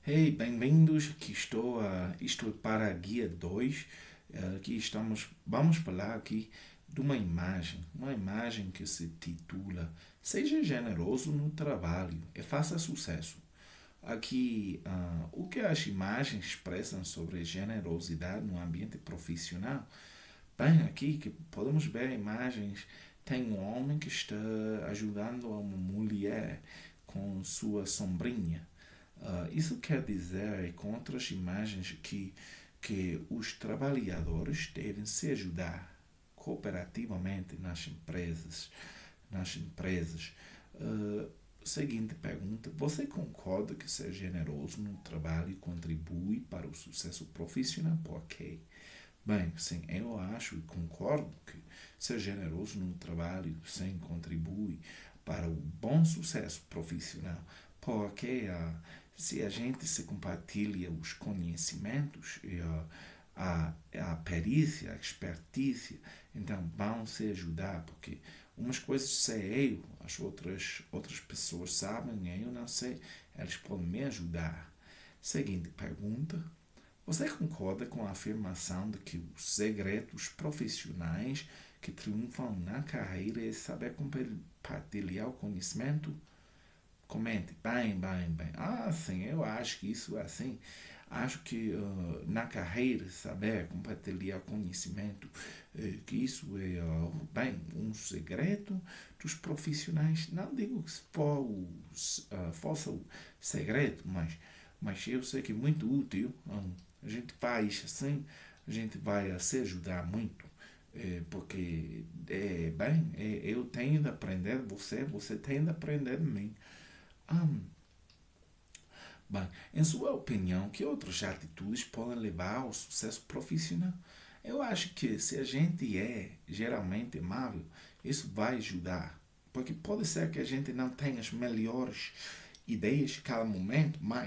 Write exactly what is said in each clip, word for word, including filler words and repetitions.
Hey, bem-vindos. Aqui estou. Uh, isto é para a guia dois. Uh, aqui estamos. Vamos falar aqui de uma imagem. Uma imagem que se titula Seja generoso no trabalho e faça sucesso. Aqui, uh, o que as imagens expressam sobre generosidade no ambiente profissional? Bem, aqui que podemos ver imagens. Tem um homem que está ajudando uma mulher com sua sombrinha. Ah, isso quer dizer, com outras imagens, que, que os trabalhadores devem se ajudar cooperativamente nas empresas. Nas empresas. Ah, seguinte pergunta: você concorda que ser generoso no trabalho contribui para o sucesso profissional? Por quê? Bem, sim, eu acho e concordo que ser generoso no trabalho sim contribui para o bom sucesso profissional, porque ah, se a gente se compartilha os conhecimentos e ah, a, a perícia, a expertise, então vão se ajudar, porque umas coisas sei eu, as outras, outras pessoas sabem, eu não sei, eles podem me ajudar. Seguinte pergunta: você concorda com a afirmação de que os segredos profissionais que triunfam na carreira é saber compartilhar o conhecimento? Comente, bem, bem, bem. Ah, sim, eu acho que isso é assim. Acho que uh, na carreira saber compartilhar conhecimento, uh, que isso é, uh, bem, um segredo dos profissionais. Não digo que for o, uh, fosse o segredo, mas, mas eu sei que é muito útil. Um, a gente faz assim, a gente vai a se ajudar muito. É, porque, é, bem, é, eu tenho de aprender de você, você tem de aprender de mim. Hum, Bem, em sua opinião, que outras atitudes podem levar ao sucesso profissional? Eu acho que se a gente é geralmente amável, isso vai ajudar. Porque pode ser que a gente não tenha as melhores ideias em cada momento, mas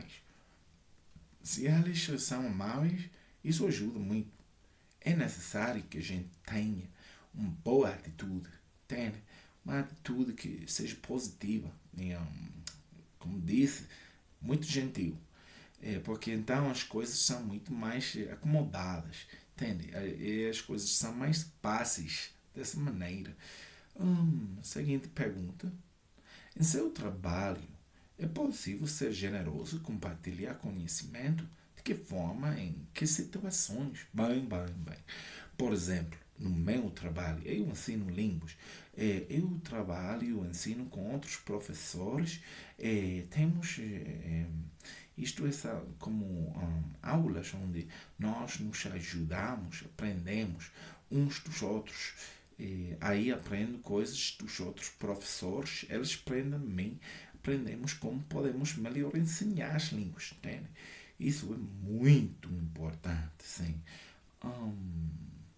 se elas são amáveis, isso ajuda muito. É necessário que a gente tenha uma boa atitude, entende? Uma atitude que seja positiva, e, hum, como disse, muito gentil. É, porque então as coisas são muito mais acomodadas, entende? E as coisas são mais fáceis dessa maneira. Hum, seguinte pergunta: em seu trabalho, é possível ser generoso e compartilhar conhecimento? De que forma? Em que situações? Bem, bem, bem. Por exemplo, no meu trabalho, eu ensino línguas. É, eu trabalho, eu ensino com outros professores. É, temos é, isto é como um, aulas onde nós nos ajudamos, aprendemos uns dos outros. E aí aprendo coisas dos outros professores, eles aprendem de mim, aprendemos como podemos melhor ensinar as línguas, entende? Isso é muito importante, sim. Hum,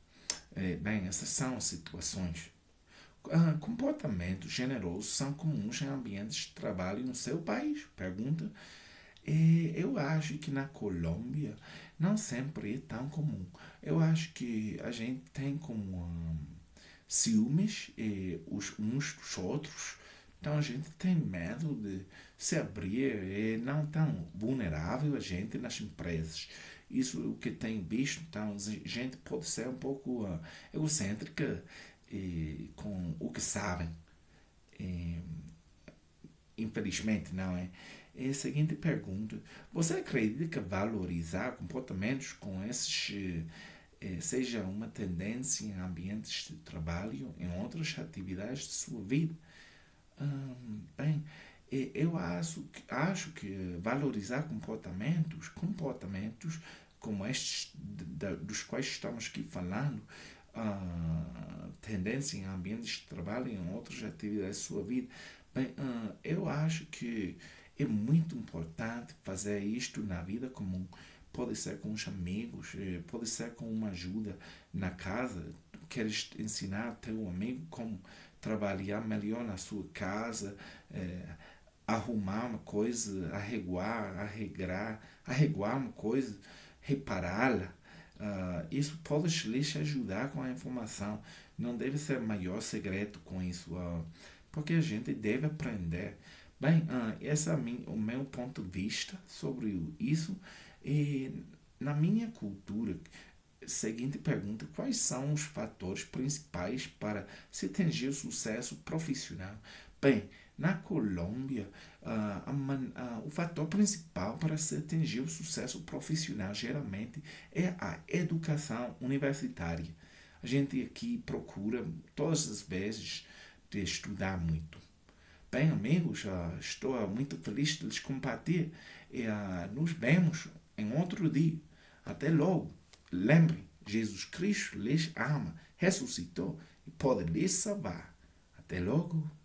é, bem, essas são as situações. Ah, comportamentos generosos são comuns em ambientes de trabalho no seu país? Pergunta. É, eu acho que na Colômbia não sempre é tão comum. Eu acho que a gente tem como hum, ciúmes eh, os uns dos outros. Então a gente tem medo de se abrir, é não tão vulnerável a gente nas empresas. Isso é o que tem visto. Então a gente pode ser um pouco uh, egocêntrica eh, com o que sabem. Eh, Infelizmente, não é? É a seguinte pergunta: você acredita que valorizar comportamentos com esses eh, seja uma tendência em ambientes de trabalho, em outras atividades de sua vida? Hum, bem, eh, eu acho que, acho que valorizar comportamentos, comportamentos como estes de- dos quais estamos aqui falando, a tendência em ambientes de trabalho e em outras atividades de sua vida. Bem, ah, eu acho que é muito importante fazer isto na vida comum. Pode ser com os amigos, eh, pode ser com uma ajuda na casa. Queres ensinar teu amigo como trabalhar melhor na sua casa, eh, arrumar uma coisa, arreguar, arregrar, arreguar uma coisa, repará-la. Ah, isso pode lhes ajudar com a informação. Não deve ser maior segredo com isso, ah, porque a gente deve aprender. Bem, ah, esse é mi- o meu ponto de vista sobre o- isso. E na minha cultura, seguinte pergunta: quais são os fatores principais para se atingir o sucesso profissional? Bem, na Colômbia, ah, a man- ah, o fator principal para se atingir o sucesso profissional geralmente é a educação universitária. A gente aqui procura todas as vezes de estudar muito. Bem, amigos, ah, estou muito feliz de lhes compartilhar e ah, nos vemos em outro dia. Até logo. Lembrem, Jesus Cristo lhes ama, ressuscitou e pode lhes salvar. Até logo.